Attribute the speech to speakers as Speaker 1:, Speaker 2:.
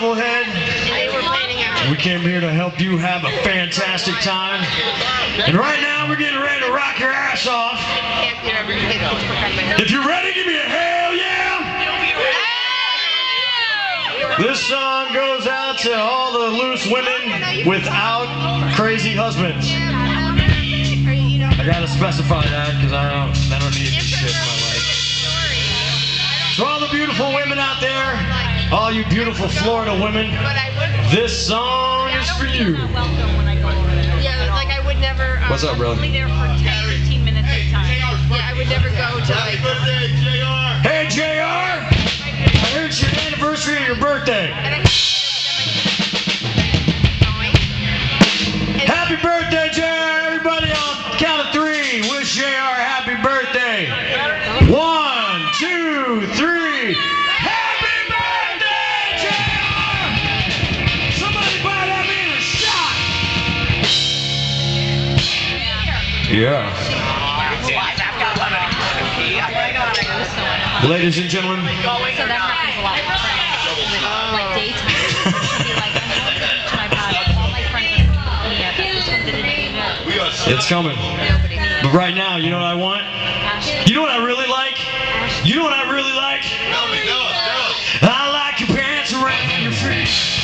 Speaker 1: Levelhead. We came here to help you have a fantastic time. And right now we're getting ready to rock your ass off. If you're ready, give me a hell yeah! This song goes out to all the loose women without crazy husbands. I gotta specify that because I don't need this shit in my life. So all the beautiful women out there, all you beautiful Florida women, this song is for you.
Speaker 2: Yeah, like I would never.
Speaker 1: What's up, bro?
Speaker 2: Only there for 10-15 minutes at a time. Yeah, I would never go to like.
Speaker 1: Hey, JR! I heard it's your anniversary of your birthday. Happy birthday, JR! Everybody on count of 3, wish JR happy birthday. 1, 2, 3. Happy birthday, JR! Somebody buy that man a shot! Yeah. Ladies and gentlemen.
Speaker 2: So that happens a lot. Like daytime. Like I'm going to my body. All my friends are yeah, this one didn't even know.
Speaker 1: It's coming. But right now, you know what I want? You know what I really like? You know what I really like? I like your pants around your feet.